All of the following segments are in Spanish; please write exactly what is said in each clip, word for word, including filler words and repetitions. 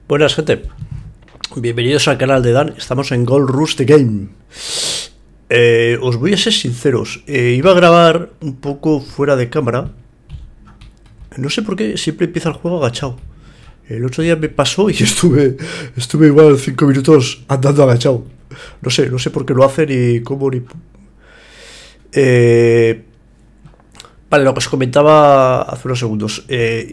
Buenas, gente. Bienvenidos al canal de Dan. Estamos en Gold Rush The Game. Eh, os voy a ser sinceros. Eh, iba a grabar un poco fuera de cámara. No sé por qué siempre empieza el juego agachado. El otro día me pasó y estuve estuve igual cinco minutos andando agachado. No sé, no sé por qué lo hacen ni cómo ni... Eh, vale, lo que os comentaba hace unos segundos. Eh,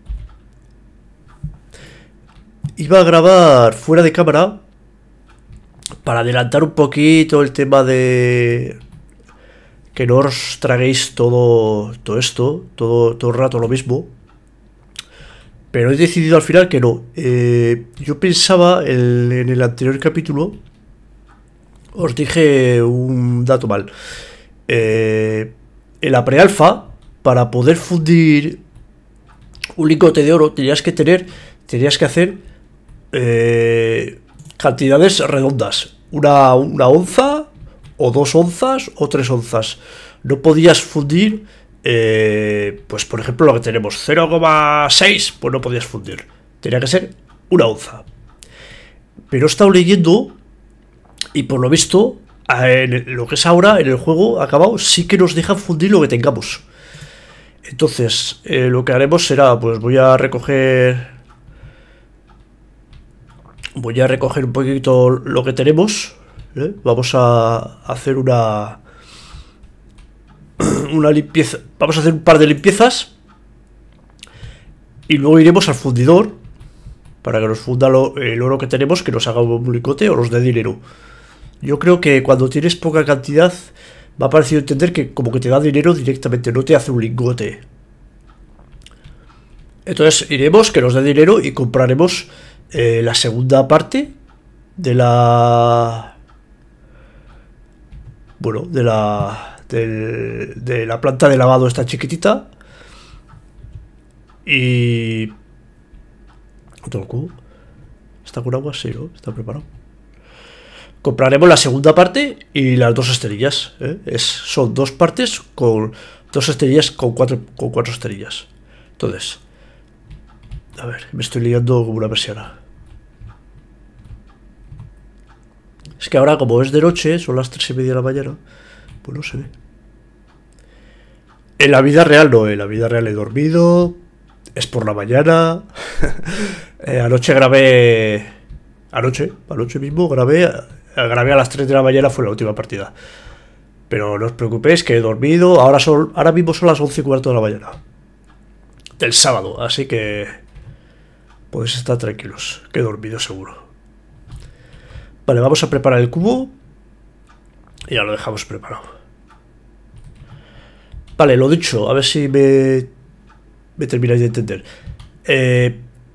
Iba a grabar fuera de cámara para adelantar un poquito el tema de que no os traguéis todo, todo esto, todo, todo el rato lo mismo. Pero he decidido al final que no. Eh, yo pensaba el, en el anterior capítulo, os dije un dato mal. Eh, en la prealfa, para poder fundir un lingote de oro, tenías que tener, tenías que hacer Eh, cantidades redondas, una, una onza o dos onzas o tres onzas. No podías fundir eh, pues por ejemplo lo que tenemos cero coma seis, pues no podías fundir, tenía que ser una onza. Pero he estado leyendo y por lo visto en lo que es ahora en el juego acabado sí que nos dejan fundir lo que tengamos. Entonces eh, lo que haremos será, pues voy a recoger Voy a recoger un poquito lo que tenemos, ¿eh? Vamos a hacer una una limpieza. Vamos a hacer un par de limpiezas y luego iremos al fundidor para que nos funda lo, el oro que tenemos, que nos haga un lingote o nos dé dinero. Yo creo que cuando tienes poca cantidad me ha parecido entender que como que te da dinero directamente, no te hace un lingote. Entonces iremos, que nos dé dinero y compraremos Eh, la segunda parte de la bueno de la de, de la planta de lavado esta chiquitita y otro cubo está con agua, sí, ¿no? Está preparado. Compraremos la segunda parte y las dos esterillas, ¿eh? Es, son dos partes con dos esterillas con cuatro con cuatro esterillas. Entonces, a ver, me estoy liando como una persiana. Es que ahora, como es de noche, son las tres y media de la mañana, pues no se ve. En la vida real no, en la vida real he dormido, es por la mañana. eh, anoche grabé... Anoche, anoche mismo grabé, grabé a las tres de la mañana, fue la última partida. Pero no os preocupéis que he dormido, ahora, son, ahora mismo son las once y cuarto de la mañana. Del sábado, así que... podéis estar tranquilos, que he dormido seguro. Vale, vamos a preparar el cubo y ya lo dejamos preparado. Vale, lo dicho, a ver si me, me termináis de entender. Eh,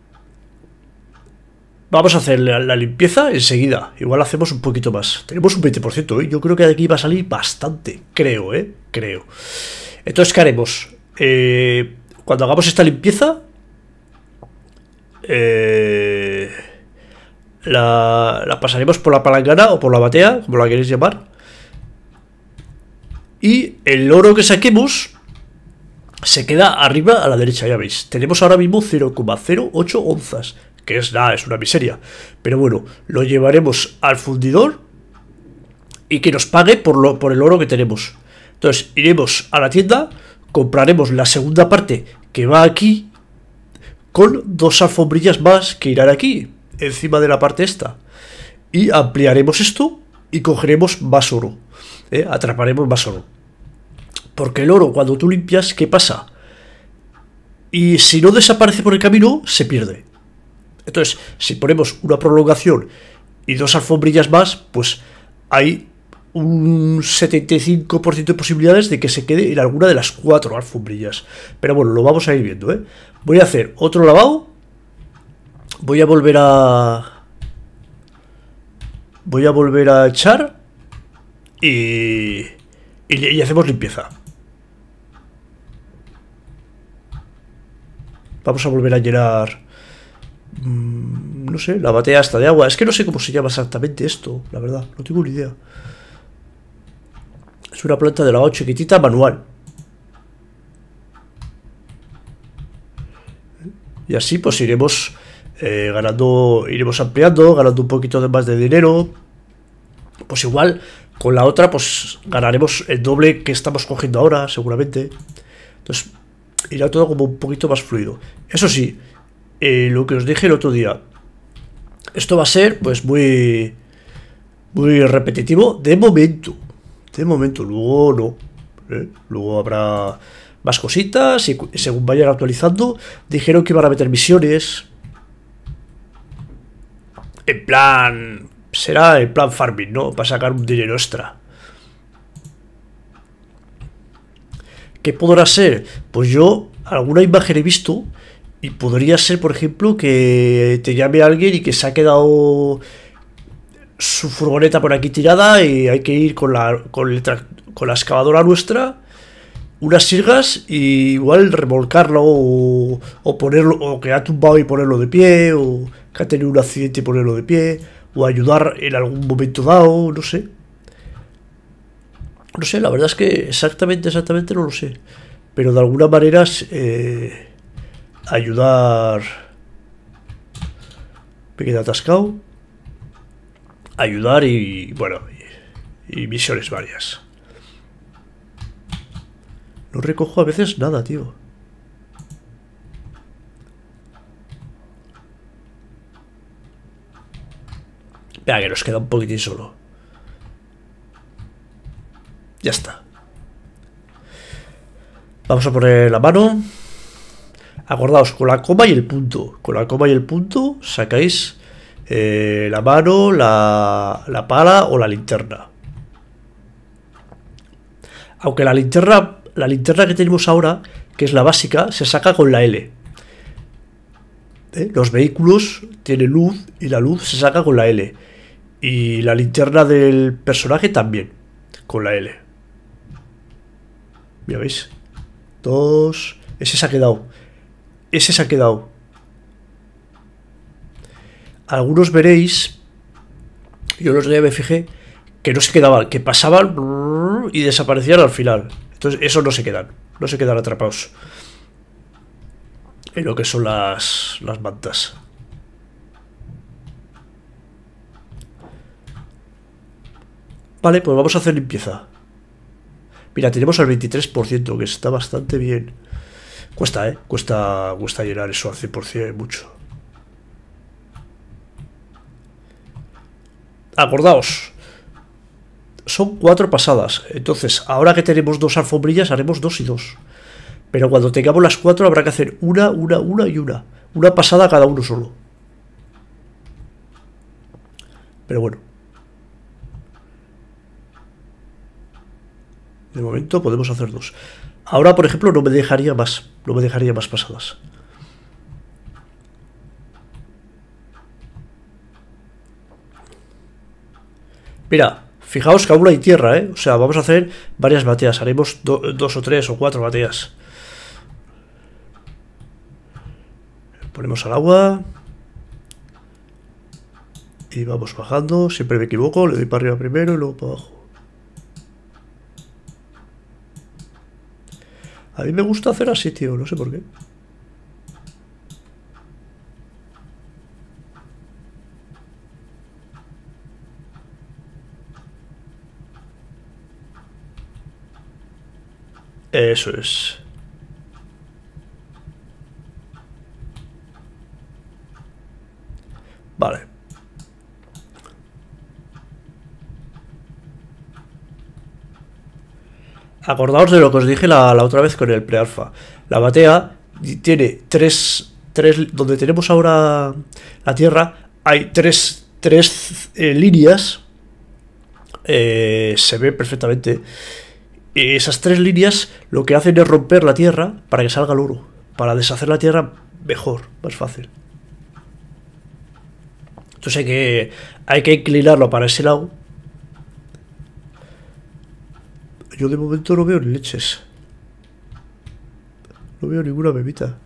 vamos a hacer la, la limpieza enseguida. Igual hacemos un poquito más. Tenemos un veinte por ciento, ¿eh? Yo creo que de aquí va a salir bastante. Creo, ¿eh? Creo. Entonces, ¿qué haremos? Eh, cuando hagamos esta limpieza... Eh... La, la pasaremos por la palangana o por la batea, como la queréis llamar. Y el oro que saquemos se queda arriba a la derecha, ya veis. Tenemos ahora mismo cero coma cero ocho onzas, que es nada, es una miseria. Pero bueno, lo llevaremos al fundidor y que nos pague por, lo, por el oro que tenemos. Entonces iremos a la tienda, compraremos la segunda parte que va aquí, con dos alfombrillas más que irán aquí, encima de la parte esta, y ampliaremos esto y cogeremos más oro, ¿eh? Atraparemos más oro, porque el oro cuando tú limpias, ¿qué pasa? Y si no desaparece por el camino, se pierde. Entonces, si ponemos una prolongación y dos alfombrillas más, pues hay un setenta y cinco por ciento de posibilidades de que se quede en alguna de las cuatro alfombrillas. Pero bueno, lo vamos a ir viendo, ¿eh? Voy a hacer otro lavado. Voy a volver a... Voy a volver a echar y... Y, y hacemos limpieza. Vamos a volver a llenar... Mmm, no sé, la batea hasta de agua. Es que no sé cómo se llama exactamente esto, la verdad. No tengo ni idea. Es una planta de lavado chiquitita manual. Y así pues iremos eh, ganando, iremos ampliando, ganando un poquito de más de dinero. Pues igual, con la otra, pues ganaremos el doble que estamos cogiendo ahora, seguramente. Entonces, irá todo como un poquito más fluido. Eso sí, eh, lo que os dije el otro día, esto va a ser, pues, muy, muy repetitivo de momento. De momento, luego no. ¿eh? Luego habrá más cositas y según vayan actualizando, dijeron que iban a meter misiones. En plan, será en plan farming, ¿no? Para sacar un dinero extra. ¿Qué podrá ser? Pues yo alguna imagen he visto y podría ser, por ejemplo, que te llame alguien y que se ha quedado su furgoneta por aquí tirada y hay que ir con la, con el con la excavadora nuestra, unas sirgas y igual remolcarlo o, o ponerlo, o que ha tumbado y ponerlo de pie, o que ha tenido un accidente y ponerlo de pie, o ayudar en algún momento dado, no sé. No sé, la verdad es que exactamente, exactamente no lo sé. Pero de alguna manera eh, ayudar... Me queda atascado. Ayudar y, bueno, y, y misiones varias. No recojo a veces nada, tío. Venga, que nos queda un poquitín solo. Ya está. Vamos a poner la mano. Acordaos, con la coma y el punto. Con la coma y el punto sacáis eh, la mano, la, la pala o la linterna. Aunque la linterna, la linterna que tenemos ahora, que es la básica, se saca con la L. ¿Eh? Los vehículos tienen luz y la luz se saca con la L. Y la linterna del personaje también, con la L. ¿Ya veis? Dos... Ese se ha quedado. Ese se ha quedado. Algunos veréis, yo los días me fijé, que no se quedaban, que pasaban y desaparecían al final. Entonces, esos no se quedan. No se quedan atrapados en lo que son las, las mantas. Vale, pues vamos a hacer limpieza. Mira, tenemos al veintitrés por ciento, que está bastante bien. Cuesta, ¿eh? Cuesta, cuesta llenar eso al cien por ciento, mucho. Acordaos, son cuatro pasadas. Entonces, ahora que tenemos dos alfombrillas, haremos dos y dos. Pero cuando tengamos las cuatro, habrá que hacer una, una, una y una. Una pasada cada uno solo. Pero bueno. De momento podemos hacer dos. Ahora, por ejemplo, no me dejaría más. No me dejaría más pasadas. Mira, fijaos que aún hay tierra, ¿eh? O sea, vamos a hacer varias bateas. Haremos do, dos o tres o cuatro bateas. Ponemos al agua. Y vamos bajando. Siempre me equivoco. Le doy para arriba primero y luego para abajo. A mí me gusta hacer así, tío. No sé por qué. Eso es. Vale. Acordaos de lo que os dije la, la otra vez con el pre-alfa. La batea tiene tres, tres... Donde tenemos ahora la tierra, hay tres, tres eh, líneas. Eh, se ve perfectamente. Y esas tres líneas lo que hacen es romper la tierra para que salga el oro. Para deshacer la tierra mejor, más fácil. Entonces hay que, hay que inclinarlo para ese lado. Yo de momento no veo ni leches. No veo ninguna bebita.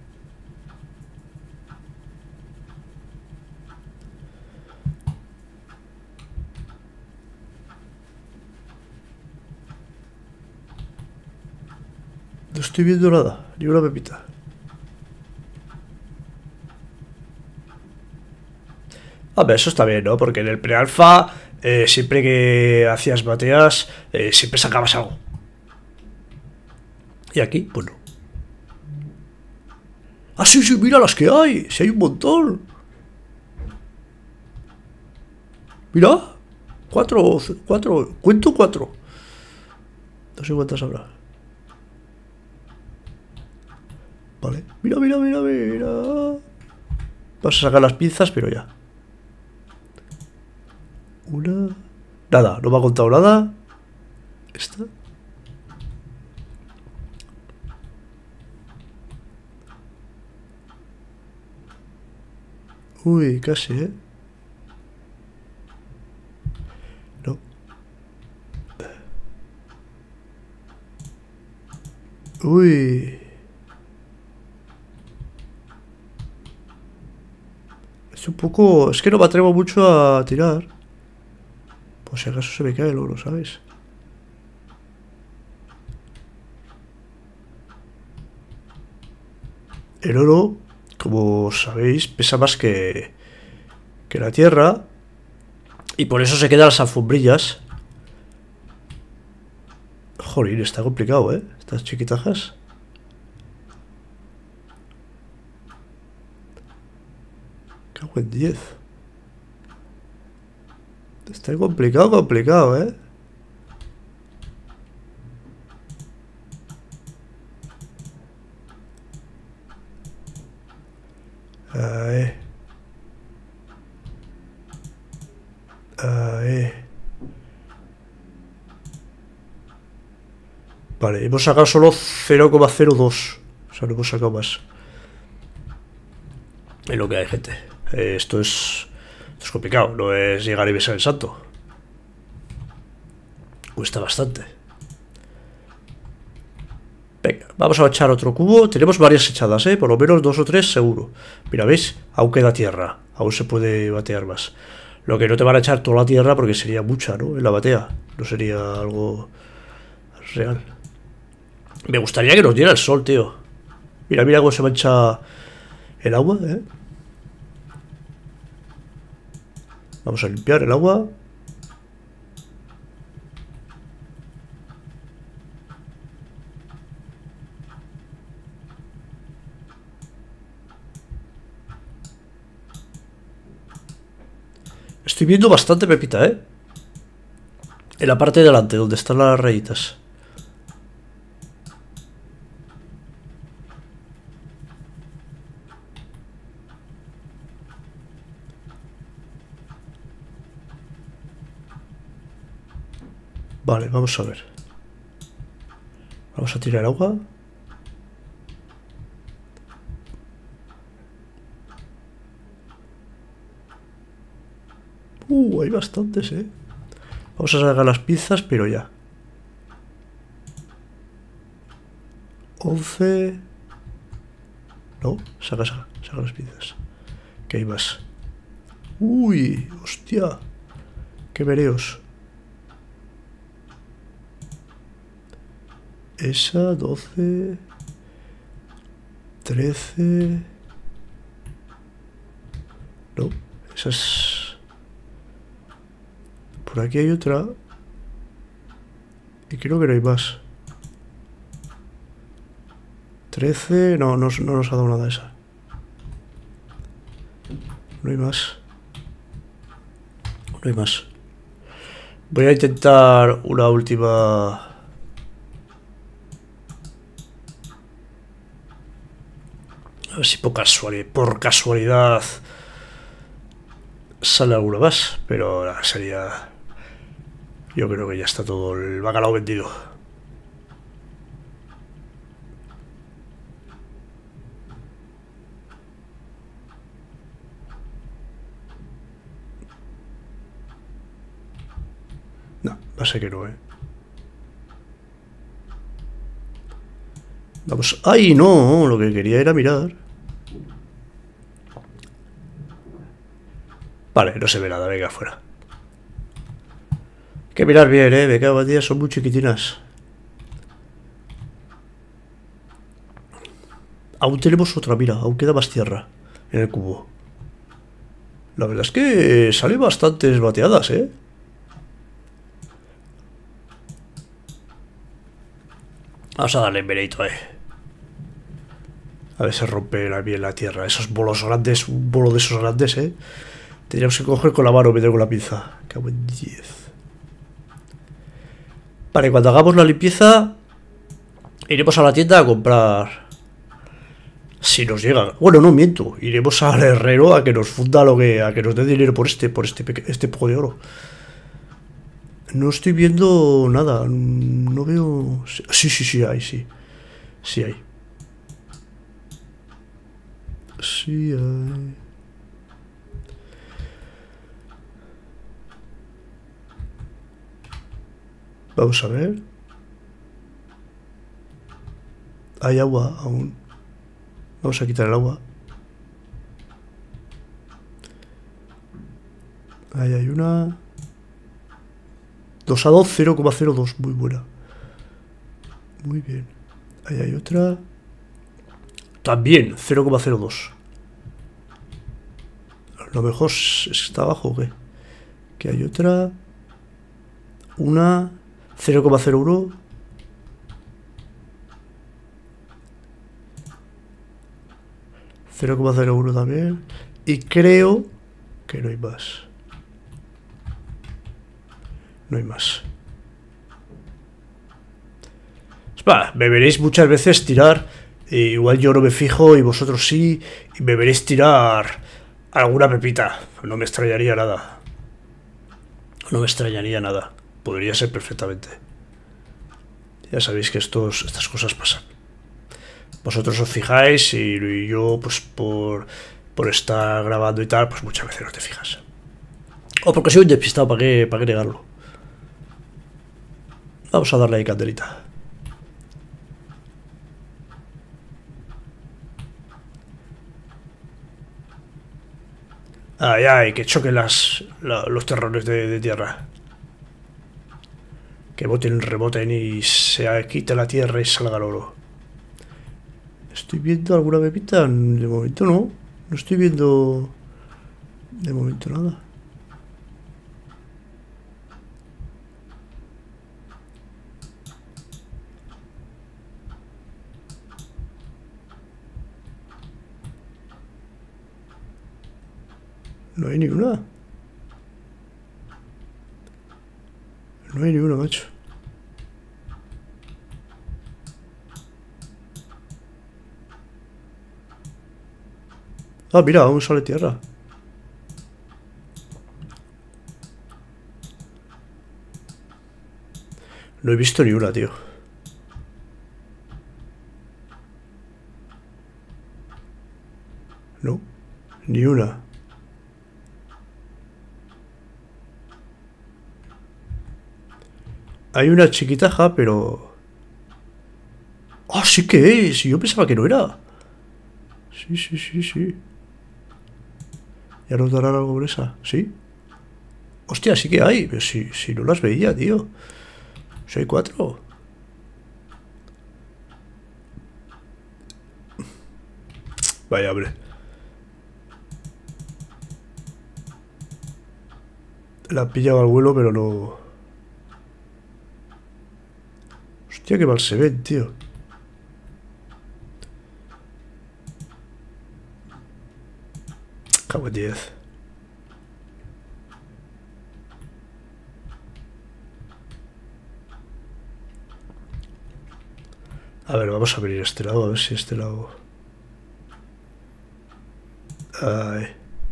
No estoy viendo nada, ni una pepita. A ver, eso está bien, ¿no? Porque en el pre-alfa, eh, siempre que hacías bateas, eh, siempre sacabas algo. Y aquí, pues no. Ah, sí, sí, mira las que hay. Si hay un montón. Mira. Cuatro, cuatro. Cuento cuatro. No sé cuántas habrá. Vale. Mira, mira, mira, mira. Vamos a sacar las pinzas, pero ya. Una. Nada, no me ha contado nada. Esta. Uy, casi, ¿eh? No. Uy. Es un poco... Es que no me atrevo mucho a tirar. Por si acaso se me cae el oro, ¿sabes? El oro, como sabéis, pesa más que, que la tierra. Y por eso se quedan las alfombrillas. Joder, está complicado, ¿eh? Estas chiquitajas. Cago en diez. Está complicado, complicado, ¿eh? Ahí. Ahí. Vale, hemos sacado solo cero coma cero dos. O sea, no hemos sacado más. Es lo que hay, gente. Eh, esto es... Esto es complicado. No es llegar y besar el santo. Cuesta bastante. Venga, vamos a echar otro cubo. Tenemos varias echadas, ¿eh? Por lo menos dos o tres seguro. Mira, ¿veis? Aún queda tierra. Aún se puede batear más. Lo que no te van a echar toda la tierra porque sería mucha, ¿no? En la batea. No sería algo real. Me gustaría que nos diera el sol, tío. Mira, mira cómo se mancha el agua, ¿eh? Vamos a limpiar el agua. Estoy viendo bastante pepita, ¿eh? En la parte de delante, donde están las rayitas. Vale, vamos a ver. Vamos a tirar agua. Uh, hay bastantes, ¿eh? Vamos a sacar las pinzas, pero ya. once. No, saca, saca, saca las pinzas. Que hay más. Uy, hostia. Qué vereos. Esa, doce. trece. No, esa es... Por aquí hay otra. Y creo que no hay más. trece. No, no, no nos ha dado nada esa. No hay más. No hay más. Voy a intentar una última... A ver si por casualidad, por casualidad sale alguna más. Pero nada, sería... Yo creo que ya está todo el bacalao vendido. No, va a ser que no, ¿eh? Vamos... ¡Ay, no! Lo que quería era mirar. Vale, no se ve nada, venga, fuera. Hay que mirar bien, eh, me cago en día, son muy chiquitinas. Aún tenemos otra, mira, aún queda más tierra en el cubo. La verdad es que sale bastantes bateadas, ¿eh? Vamos a darle veredito, eh. A ver si rompe bien la tierra. Esos bolos grandes, un bolo de esos grandes, eh. Tendríamos que coger con la mano, meter con la pinza. Cago en diez. Vale, cuando hagamos la limpieza, iremos a la tienda a comprar. Si nos llega. Bueno, no miento. Iremos al herrero a que nos funda lo que. A que nos dé dinero por este, por este, este poco de oro. No estoy viendo nada. No veo. Sí, sí, sí, hay, sí. Sí hay. Sí hay. Vamos a ver. Hay agua aún. Vamos a quitar el agua. Ahí hay una. dos a dos, cero coma cero dos. Muy buena. Muy bien. Ahí hay otra. También, cero coma cero dos. A lo mejor está abajo, ¿o qué? Que hay otra. Una. cero coma cero uno. cero coma cero uno también. Y creo que no hay más. No hay más. Bah, me veréis muchas veces tirar. Eh, igual yo no me fijo y vosotros sí. Y me veréis tirar alguna pepita. No me extrañaría nada. No me extrañaría nada. Podría ser perfectamente. Ya sabéis que estos, estas cosas pasan. Vosotros os fijáis y, y yo, pues por, por estar grabando y tal, pues muchas veces no te fijas. O porque soy un despistado, ¿para qué, para qué negarlo? Vamos a darle ahí candelita. Ay, ay, que choquen las, la, los terrones de, de tierra. Que boten, reboten y se quite la tierra y salga el oro. ¿Estoy viendo alguna pepita? De momento no. No estoy viendo de momento nada. No hay ni una. No hay ni una, macho. Ah, mira, aún sale tierra. No he visto ni una, tío. No, ni una. Hay una chiquitaja, pero... ¡Ah, sí que es! Yo pensaba que no era. Sí, sí, sí, sí. ¿Ya nos darán algo por esa? ¿Sí? Hostia, sí que hay. Pero si, si no las veía, tío. Si hay cuatro. Vaya, hombre. La han pillado al vuelo, pero no... Hostia, qué mal se ven, tío. Cago en diez. A ver, vamos a abrir este lado, a ver si este lado... Ay.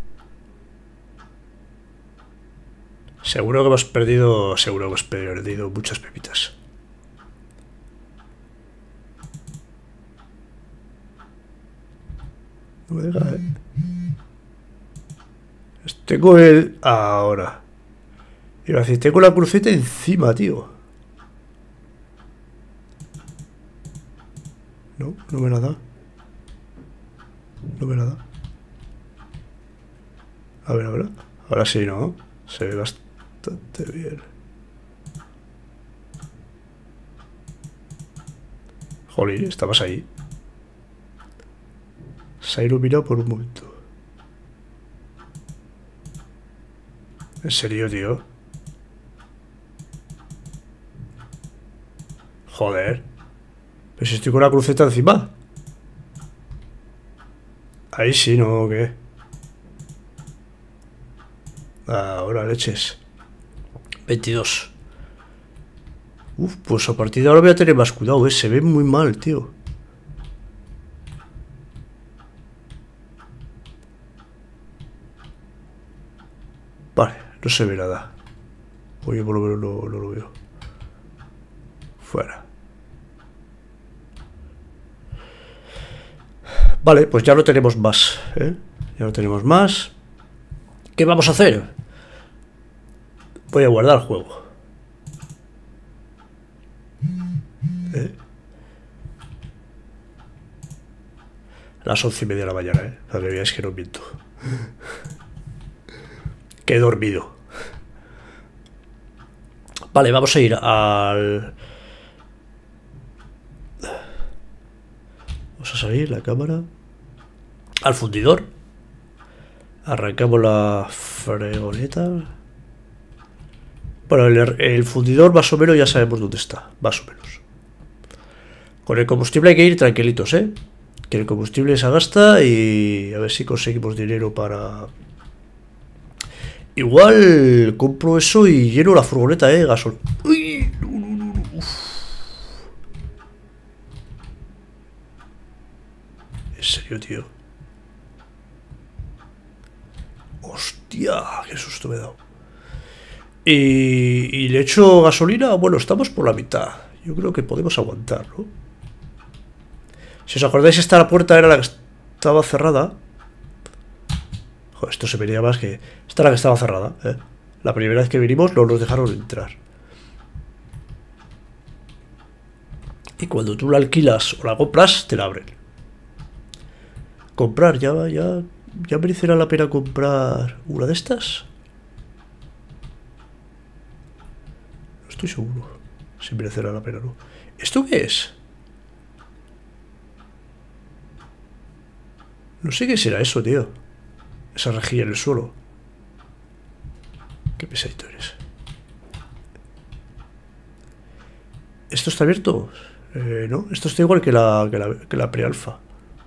Seguro que hemos perdido... Seguro que hemos perdido muchas pepitas. No me deja, eh. Tengo el... Ahora. Iba a decir, tengo la cruceta encima, tío. No, no me la da. No me la da. A ver, ahora. Ahora sí, ¿no? Se ve bastante bien. Jolín, estabas ahí. Se ha iluminado por un momento. En serio, tío. Joder. Pero si estoy con la cruceta encima. Ahí sí, ¿no? ¿O qué? Ahora leches. veintidós. Uf, pues a partir de ahora voy a tener más cuidado, ¿eh? Se ve muy mal, tío. Vale, no se ve nada. Oye, por lo menos no, no lo veo. Fuera. Vale, pues ya no tenemos más, ¿eh? Ya no tenemos más. ¿Qué vamos a hacer? Voy a guardar el juego. ¿Eh? Las once y media de la mañana, ¿eh? Para que veáis que no miento. Que he dormido. Vale, vamos a ir al... Vamos a salir la cámara. Al fundidor. Arrancamos la fregoneta. Bueno, el, el fundidor más o menos ya sabemos dónde está. Más o menos. Con el combustible hay que ir tranquilitos, ¿eh? Que el combustible se gasta y a ver si conseguimos dinero para... Igual compro eso y lleno la furgoneta, ¿eh? Gasol. Uy, no, no, no, no. Uf. En serio, tío. Hostia, qué susto me he dado. Y, y le echo gasolina. Bueno, estamos por la mitad. Yo creo que podemos aguantar, ¿no? Si os acordáis, esta puerta era la que estaba cerrada. Joder, esto se vería más que... Esta era la que estaba cerrada, ¿eh? La primera vez que vinimos no nos dejaron entrar. Y cuando tú la alquilas o la compras, te la abren. Comprar, ya, ya... ¿Ya merecerá la pena comprar una de estas? No estoy seguro si merecerá la pena o no. ¿Esto qué es? No sé qué será eso, tío. Esa rejilla en el suelo. Qué pesadito eres. ¿Esto está abierto? Eh, no, esto está igual que la, que la, que la pre-alfa.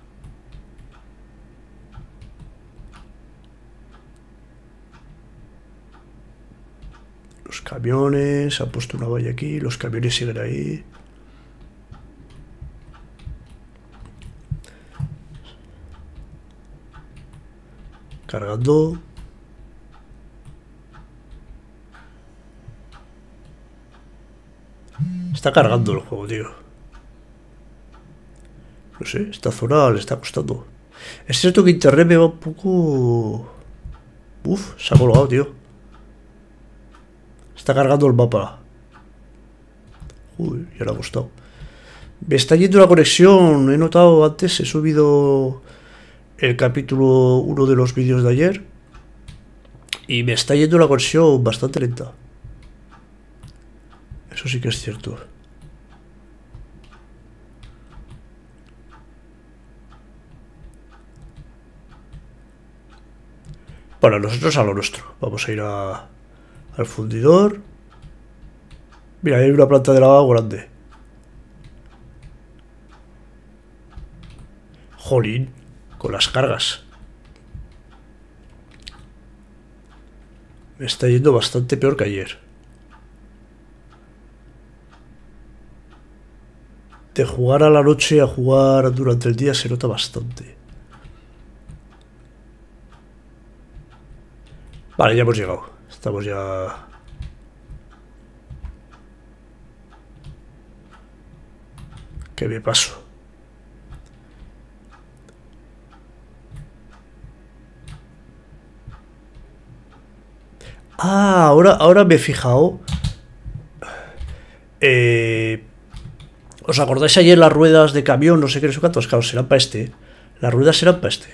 Los camiones, han puesto una valla aquí, los camiones siguen ahí. Cargando. Está cargando el juego, tío. No sé, esta zona le está costando. Es cierto que internet me va un poco... Uf, se ha colgado, tío. Está cargando el mapa. Uy, ya le ha costado. Me está yendo la conexión. He notado antes, he subido el capítulo uno de los vídeos de ayer. Y me está yendo la conexión bastante lenta. Eso sí que es cierto. Bueno, nosotros a lo nuestro. Vamos a ir a... al fundidor. Mira, hay una planta de lavado grande. Jolín, con las cargas. Me está yendo bastante peor que ayer. De jugar a la noche a jugar durante el día se nota bastante. Vale, ya hemos llegado. Estamos ya... ¿Qué me paso? Ah, ahora, ahora me he fijado. Eh, ¿Os acordáis ayer las ruedas de camión? No sé qué, no sé cuántos. Claro, serán para este. Las ruedas serán para este.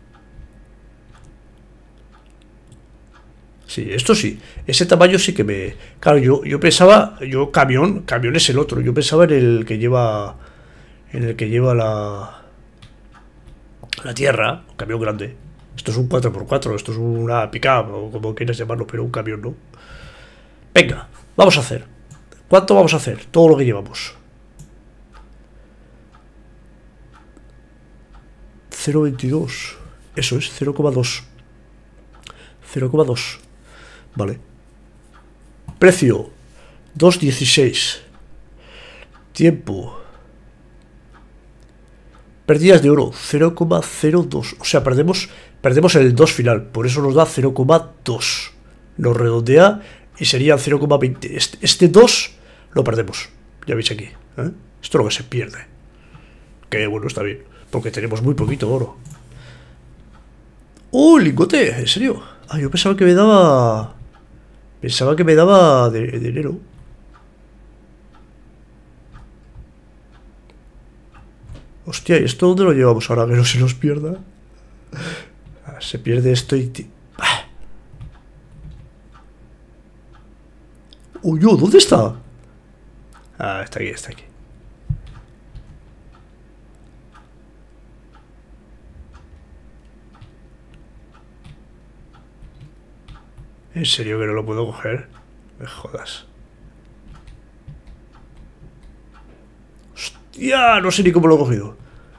Sí, esto sí. Ese tamaño sí que me... Claro, yo, yo pensaba... Yo camión, camión es el otro. Yo pensaba en el que lleva... En el que lleva la... La tierra. Un camión grande. Esto es un cuatro por cuatro, esto es una pick-up, o como quieras llamarlo, pero un camión no. Venga, vamos a hacer. ¿Cuánto vamos a hacer? Todo lo que llevamos. cero coma veintidós. Eso es, cero coma dos. cero coma dos. Vale. Precio. dos coma dieciséis. Tiempo. Pérdidas de oro. cero coma cero dos. O sea, perdemos, perdemos el dos final. Por eso nos da cero coma dos. Nos redondea y sería cero coma veinte. Este, este dos lo perdemos. Ya veis aquí. ¿eh? Esto es lo que se pierde. Que bueno, está bien. Porque tenemos muy poquito oro. ¡Oh, lingote! ¿En serio? Ah, yo pensaba que me daba... Pensaba que me daba de, de dinero. Hostia, ¿y esto dónde lo llevamos ahora que no se nos pierda? Ah, se pierde esto y... Ah. ¡Uy, yo! ¿Dónde está? Ah, está aquí, está aquí. ¿En serio que no lo puedo coger? Me jodas. ¡Hostia! No sé ni cómo lo he cogido.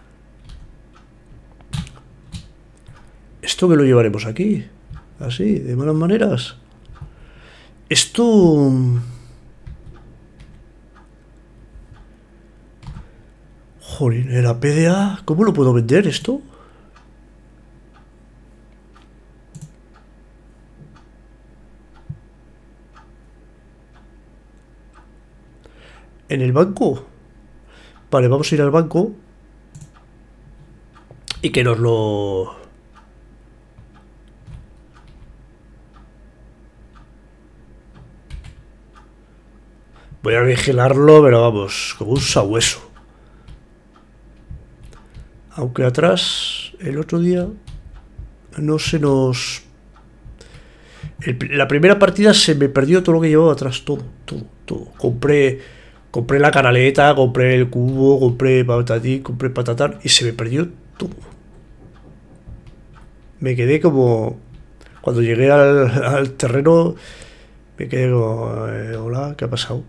¿Esto que lo llevaremos aquí? Así, de malas maneras. Esto... Joder, ¿en la P D A? ¿Cómo lo puedo vender esto? ¿En el banco? Vale, vamos a ir al banco. Y que nos lo... Voy a vigilarlo, pero vamos, como un sabueso. Aunque atrás, el otro día, no se nos... El, la primera partida se me perdió todo lo que llevaba atrás, todo, todo, todo. Compré, compré la canaleta, compré el cubo, compré patatí, compré patatán y se me perdió todo. Me quedé como... Cuando llegué al, al terreno, me quedé como... Eh, hola, ¿qué ha pasado?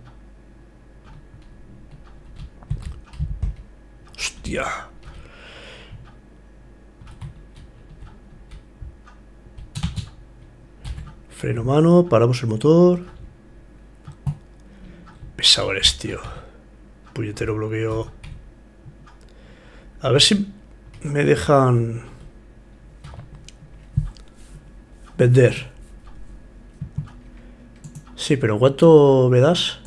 Hostia. Freno mano, paramos el motor. Pesado eres, tío. Puñetero bloqueo. A ver si me dejan vender. Sí, pero ¿cuánto me das?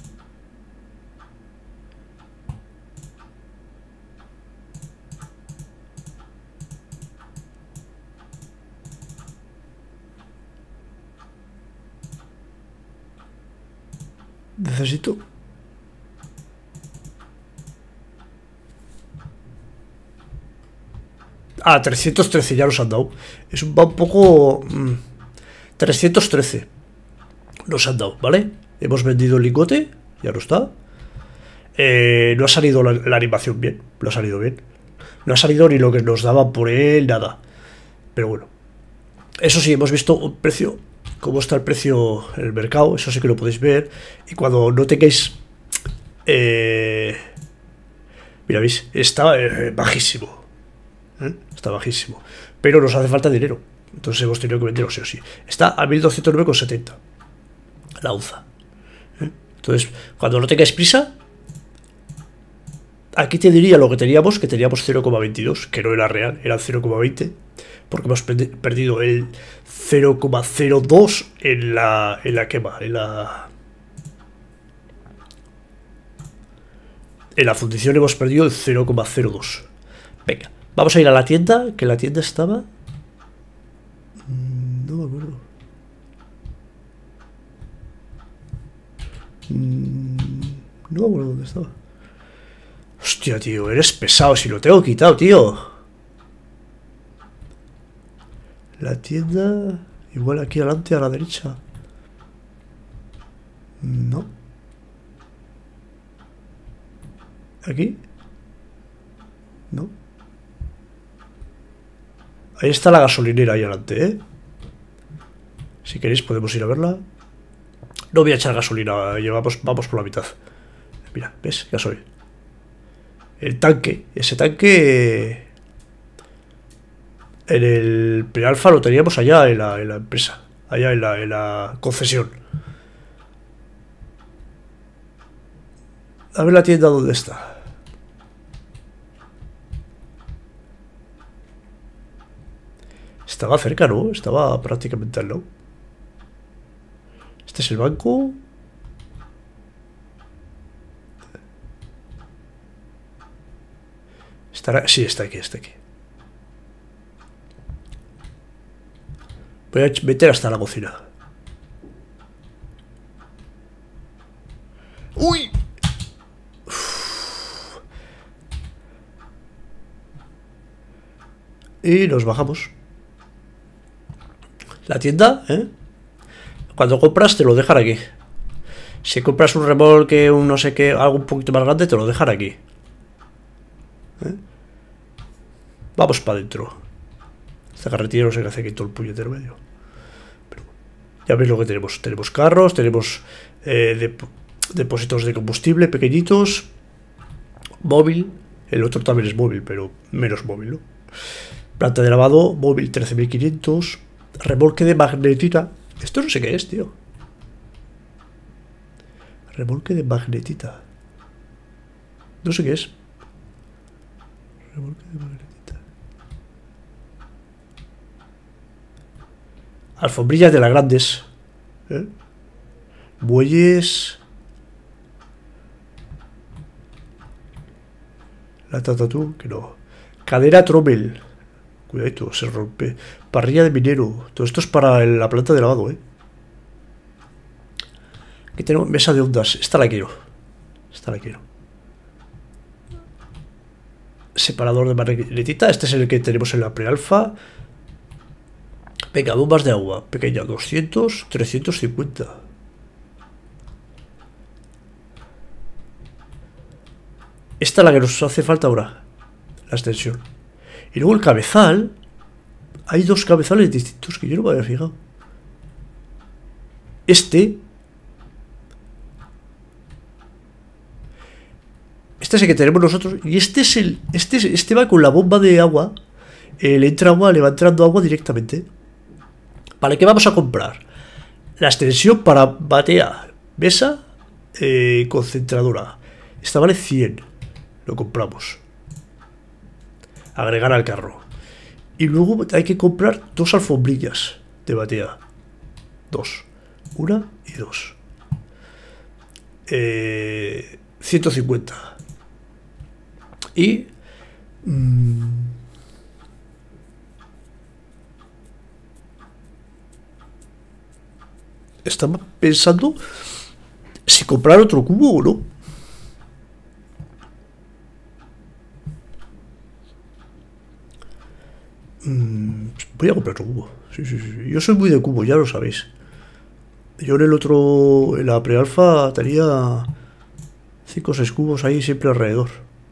Necesito... Ah, trescientos trece, ya los han dado. Es un, va un poco... Mmm, trescientos trece nos han dado, ¿vale? Hemos vendido el lingote, ya no está. Eh, no ha salido la, la animación bien, no ha salido bien. No ha salido ni lo que nos daban por él, nada. Pero bueno. Eso sí, hemos visto un precio, cómo está el precio en el mercado, eso sí que lo podéis ver. Y cuando no tengáis... Eh, mira, veis, está eh, bajísimo. ¿Eh? Está bajísimo. Pero nos hace falta dinero. Entonces hemos tenido que venderlo sí o sí. Está a mil doscientos nueve con setenta la onza. ¿Eh? Entonces, cuando no tengáis prisa, aquí te diría lo que teníamos, que teníamos cero coma veintidós, que no era real, era cero coma veinte, porque hemos perdido el cero coma cero dos en la, en la quema, en la... En la fundición hemos perdido el cero coma cero dos. Venga, vamos a ir a la tienda, que la tienda estaba... No me acuerdo. No me acuerdo dónde estaba. Hostia, tío, eres pesado. Si lo tengo quitado, tío. La tienda... Igual aquí adelante, a la derecha. No. ¿Aquí? No. Ahí está la gasolinera ahí adelante, ¿eh? Si queréis podemos ir a verla. No voy a echar gasolina, llevamos, vamos por la mitad. Mira, ¿ves? Gasoil. El tanque, ese tanque... En el Pre-Alpha lo teníamos allá en la, en la empresa. Allá en la, en la concesión. A ver la tienda dónde está. Estaba cerca, ¿no? Estaba prácticamente al lado. Este es el banco. Estará... Sí, está aquí, está aquí. Voy a meter hasta la cocina. ¡Uy! Uf. Y nos bajamos. La tienda, ¿eh? Cuando compras te lo dejan aquí. Si compras un remolque, un no sé qué, algo un poquito más grande, te lo dejan aquí. ¿Eh? Vamos para adentro. Esta carretilla no sé qué hace aquí todo el puñetero medio. Pero ya veis lo que tenemos. Tenemos carros, tenemos eh, dep depósitos de combustible pequeñitos. Móvil. El otro también es móvil, pero menos móvil, ¿no? Planta de lavado, móvil trece mil quinientos. Remolque de magnetita. Esto no sé qué es, tío. Remolque de magnetita. No sé qué es. Remolque de magnetita. Alfombrillas de las grandes. ¿Eh? Bueyes. La tatatú, que no. Cadera Trommel. Cuidadito, se rompe. Parrilla de minero. Todo esto es para el, la planta de lavado, ¿eh? Aquí tenemos mesa de ondas. Esta la quiero. Esta la quiero. Separador de magnetita. Este es el que tenemos en la Pre-Alpha. Venga, bombas de agua. Pequeña, doscientos, trescientos cincuenta. Esta es la que nos hace falta ahora. La extensión. Y luego el cabezal. Hay dos cabezales distintos que yo no me había fijado. Este. Este es el que tenemos nosotros. Y este es el. Este, este va con la bomba de agua. Eh, le entra agua, le va entrando agua directamente. Vale, ¿qué vamos a comprar? La extensión para batea, mesa, eh, concentradora. Esta vale cien. Lo compramos. Agregar al carro. Y luego hay que comprar dos alfombrillas de batea. Dos. Una y dos. Eh, ciento cincuenta. Y... Mmm, estaba pensando si comprar otro cubo o no. Mm, voy a comprar otro cubo. Sí, sí, sí. Yo soy muy de cubo, ya lo sabéis. Yo en el otro, en la Pre-Alpha, tenía cinco o seis cubos ahí siempre alrededor.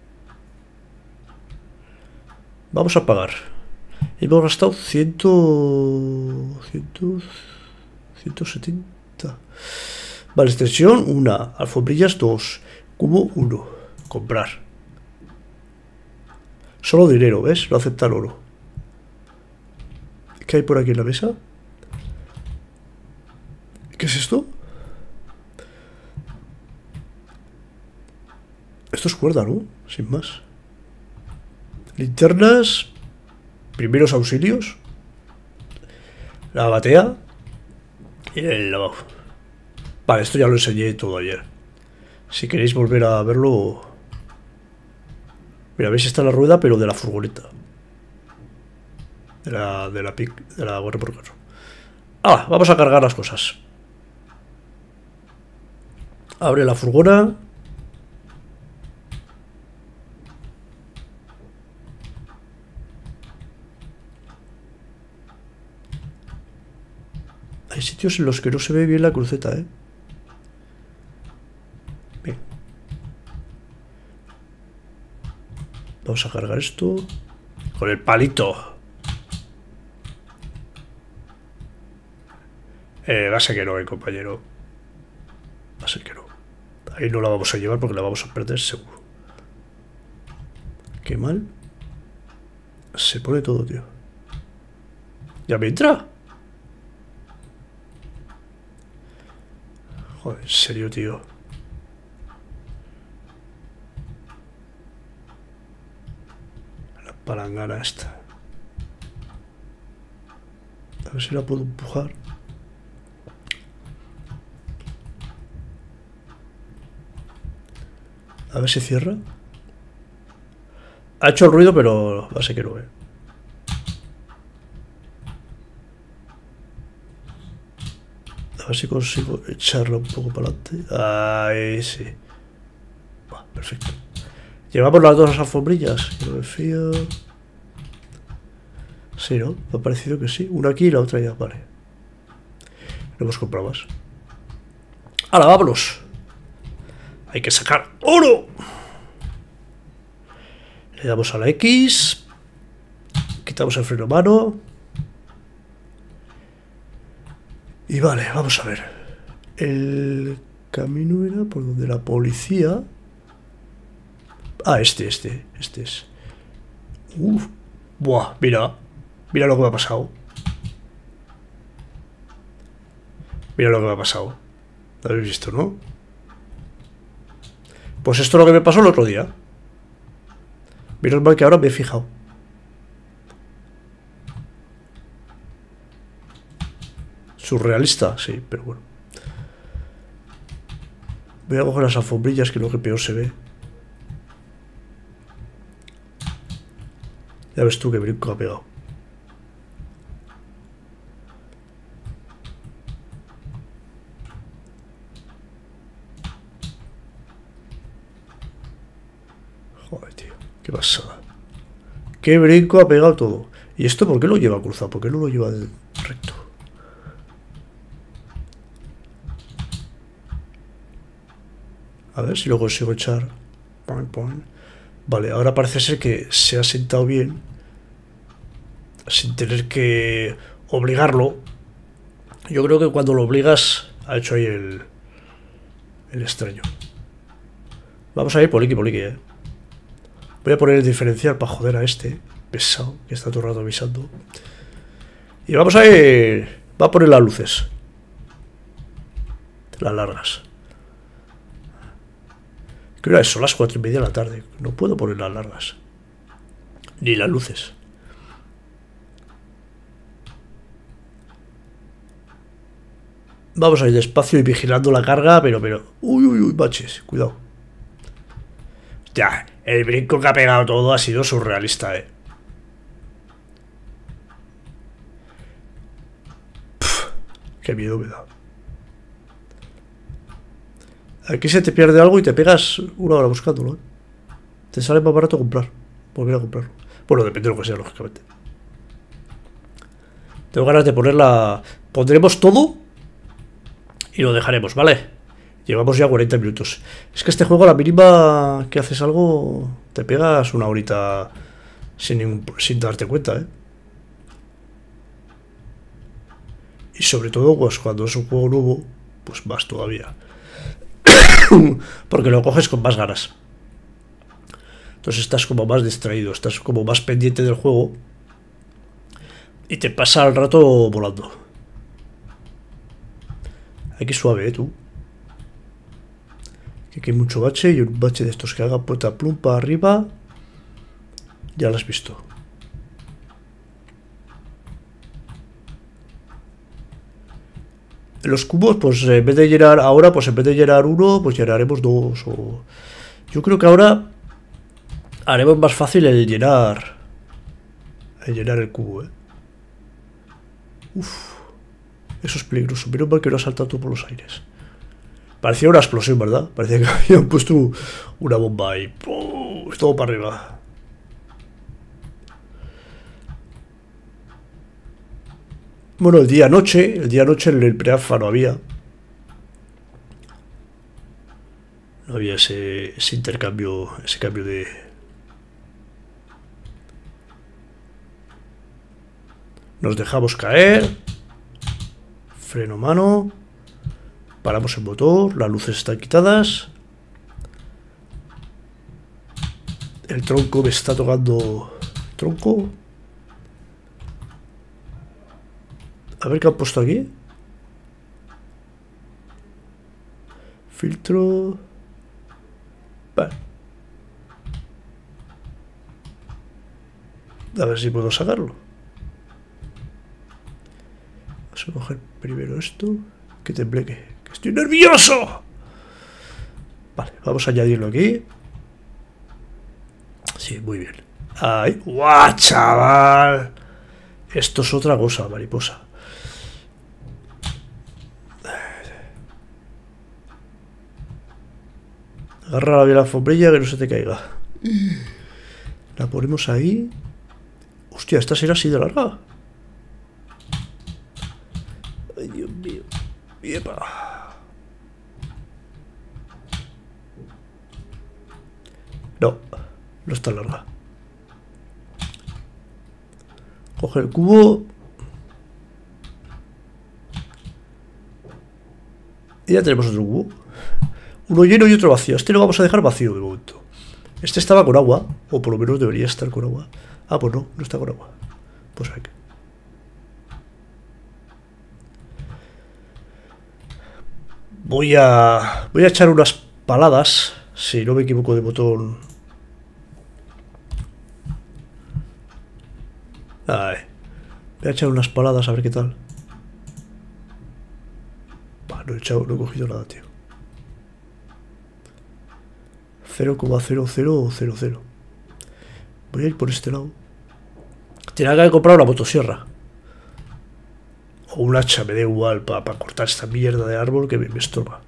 Vamos a pagar. Hemos gastado cien, cien, ciento setenta. Vale, extensión una, alfombrillas dos, cubo uno. Comprar. Solo dinero, ¿ves? No acepta el oro. ¿Qué hay por aquí en la mesa? ¿Qué es esto? Esto es cuerda, ¿no? Sin más. Linternas. Primeros auxilios. La batea. Y el lavabo. Vale, esto ya lo enseñé todo ayer. Si queréis volver a verlo... Mira, veis, está la rueda, pero de la furgoneta. De la... De la pic... De la guardia por carro. Ah, vamos a cargar las cosas. Abre la furgona. Hay sitios en los que no se ve bien la cruceta, ¿eh? Bien. Vamos a cargar esto con el palito. Eh, va a ser que no, eh, compañero. Va a ser que no. Ahí no la vamos a llevar porque la vamos a perder seguro. Qué mal. Se pone todo, tío. ¿Ya me entra? Joder, en serio, tío. La palangana esta. A ver si la puedo empujar. A ver si cierra. Ha hecho el ruido, pero va a ser que no, eh. A ver si consigo echarla un poco para adelante. Ahí sí. Bah, perfecto. Llevamos las dos alfombrillas. Yo me fío. Sí, ¿no? Me ha parecido que sí. Una aquí y la otra ya, vale. No hemos comprado más. ¡Hala, vámonos! Hay que sacar oro. Le damos a la X. Quitamos el freno a mano. Y vale, vamos a ver. El camino era por donde la policía... Ah, este, este, este es. Uf. Buah, mira. Mira lo que me ha pasado. Mira lo que me ha pasado. Lo habéis visto, ¿no? Pues esto es lo que me pasó el otro día. Menos mal que ahora me he fijado. Surrealista, sí, pero bueno. Voy a coger las alfombrillas, que es lo que peor se ve. Ya ves tú que brinco ha pegado. Joder, tío. Qué pasada. Qué brinco ha pegado todo. ¿Y esto por qué lo lleva cruzado? ¿Por qué no lo lleva recto? A ver si lo consigo echar. Vale, ahora parece ser que se ha sentado bien. Sin tener que obligarlo. Yo creo que cuando lo obligas ha hecho ahí el, el extraño. Vamos a ir poliqui poliqui, eh. Voy a poner el diferencial para joder a este pesado que está todo el rato avisando. Y vamos a ir... Va a poner las luces. Las largas. ¿Qué hora es? Son las cuatro y media de la tarde. No puedo poner las largas. Ni las luces. Vamos a ir despacio y vigilando la carga, pero, pero... Uy, uy, uy, baches. Cuidado. Ya, el brinco que ha pegado todo ha sido surrealista, eh. Pff, qué miedo me da. Aquí se te pierde algo y te pegas una hora buscándolo, ¿eh? Te sale más barato comprar. Volver a comprarlo. Bueno, depende de lo que sea, lógicamente. Tengo ganas de ponerla... Pondremos todo y lo dejaremos, ¿vale? Llevamos ya cuarenta minutos. Es que este juego, a la mínima que haces algo, te pegas una horita sin, ningún, sin darte cuenta, ¿eh? Y sobre todo, pues cuando es un juego nuevo, pues más todavía. Porque lo coges con más ganas. Entonces estás como más distraído, estás como más pendiente del juego y te pasa el rato volando. Aquí suave, ¿eh, tú? Que aquí hay mucho bache y un bache de estos que haga puerta plum para arriba. Ya lo has visto. Los cubos, pues en vez de llenar ahora, pues en vez de llenar uno, pues llenaremos dos. O... Yo creo que ahora haremos más fácil el llenar. El llenar el cubo, eh. Uf. Eso es peligroso. Menos mal que no ha saltado todo por los aires. Parecía una explosión, ¿verdad? Parecía que habían puesto una bomba ahí. ¡Pum! Todo para arriba. Bueno, el día noche, el día noche en el prealfa no había. No había ese, ese intercambio, ese cambio de... Nos dejamos caer. Freno mano. Paramos el motor. Las luces están quitadas. El tronco me está tocando. Tronco. A ver qué han puesto aquí. Filtro. Vale. A ver si puedo sacarlo. Vamos a coger primero esto. Que tembleque. Que estoy nervioso. Vale, vamos a añadirlo aquí. Sí, muy bien. ¡Ay! ¡Guau, chaval! Esto es otra cosa, mariposa. Agarra bien la alfombrilla que no se te caiga. La ponemos ahí. Hostia, esta será así de larga. Ay, Dios mío. ¡Yepa! No, no está larga. Coge el cubo. Y ya tenemos otro cubo. Uno lleno y otro vacío. Este lo vamos a dejar vacío de momento. Este estaba con agua. O por lo menos debería estar con agua. Ah, pues no, no está con agua. Pues aquí. Voy a... Voy a echar unas paladas. Si no me equivoco de botón. Ay. Voy a echar unas paladas a ver qué tal. Bah, no he echado, no he cogido nada, tío. cero coma cero cero cero cero. Voy a ir por este lado. Tenía que comprar una motosierra. O un hacha, me da igual, para pa cortar esta mierda de árbol que me, me estorba.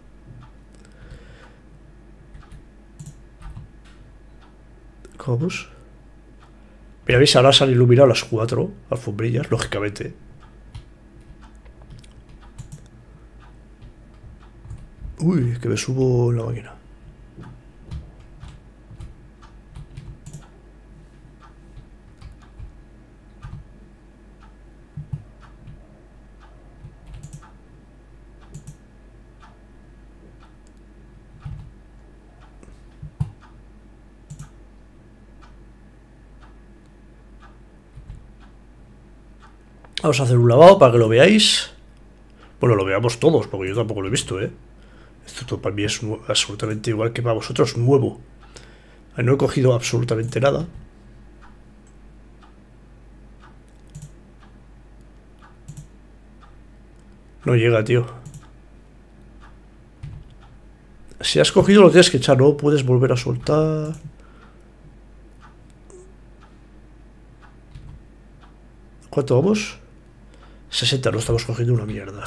¿Cómo vamos? Mira, veis, ahora se han iluminado las cuatro alfombrillas, lógicamente. Uy, que me subo en la máquina. Vamos a hacer un lavado para que lo veáis. Bueno, lo veamos todos, porque yo tampoco lo he visto, ¿eh? Esto todo para mí es absolutamente igual que para vosotros, nuevo. No he cogido absolutamente nada. No llega, tío. Si has cogido lo tienes que echar, no puedes volver a soltar. ¿Cuánto vamos? sesenta, no estamos cogiendo una mierda.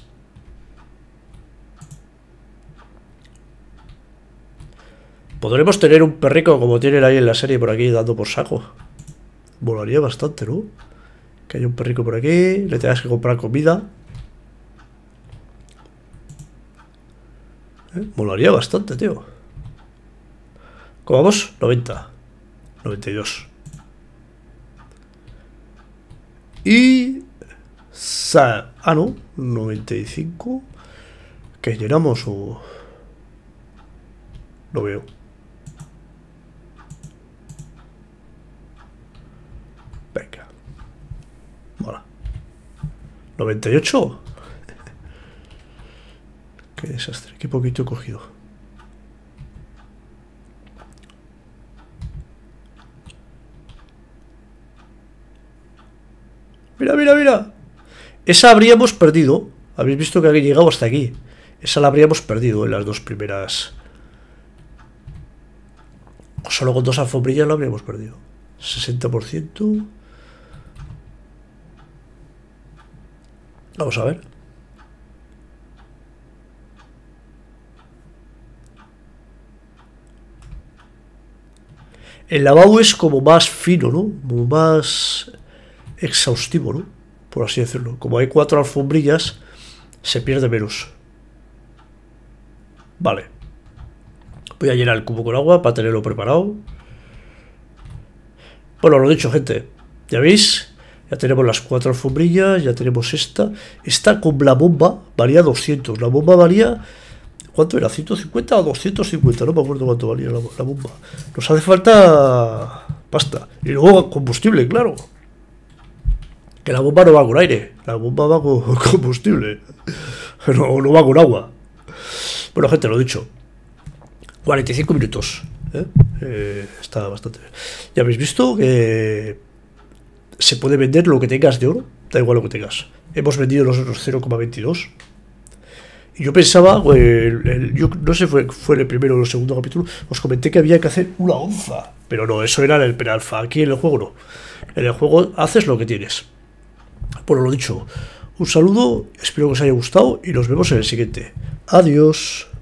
Podremos tener un perrico como tienen ahí en la serie por aquí dando por saco. Molaría bastante, ¿no? Que haya un perrico por aquí, le tengas que comprar comida. ¿Eh? Molaría bastante, tío. ¿Cómo vamos? noventa. noventa y dos. Y... Ah, no. noventa y cinco. ¿Que llenamos o...? Lo veo. Venga. Mola. noventa y ocho. Qué desastre. Qué poquito he cogido. Mira, mira, mira. Esa habríamos perdido. Habéis visto que había llegado hasta aquí. Esa la habríamos perdido en las dos primeras. Solo con dos alfombrillas la habríamos perdido. sesenta por ciento. Vamos a ver. El lavado es como más fino, ¿no? Como más exhaustivo, ¿no? Por así decirlo. Como hay cuatro alfombrillas, se pierde menos. Vale. Voy a llenar el cubo con agua para tenerlo preparado. Bueno, lo dicho, gente. Ya veis, Ya tenemos las cuatro alfombrillas, ya tenemos esta. Esta con la bomba valía doscientos. La bomba valía... ¿Cuánto era? ¿ciento cincuenta o doscientos cincuenta? No me acuerdo cuánto valía la, la bomba. Nos hace falta pasta. Y luego combustible, claro. Que la bomba no va con aire. La bomba va con combustible. No, no va con agua. Bueno, gente, lo dicho. cuarenta y cinco minutos. ¿eh? Eh, está bastante bien. Ya habéis visto que se puede vender lo que tengas de oro. Da igual lo que tengas. Hemos vendido los otros cero coma veintidós. Y yo pensaba, el, el, yo no sé, fue, fue el primero o el segundo capítulo, os comenté que había que hacer una onza. Pero no, eso era en el pre-alfa. Aquí en el juego no. En el juego haces lo que tienes. Bueno, lo dicho. Un saludo, espero que os haya gustado y nos vemos en el siguiente. Adiós.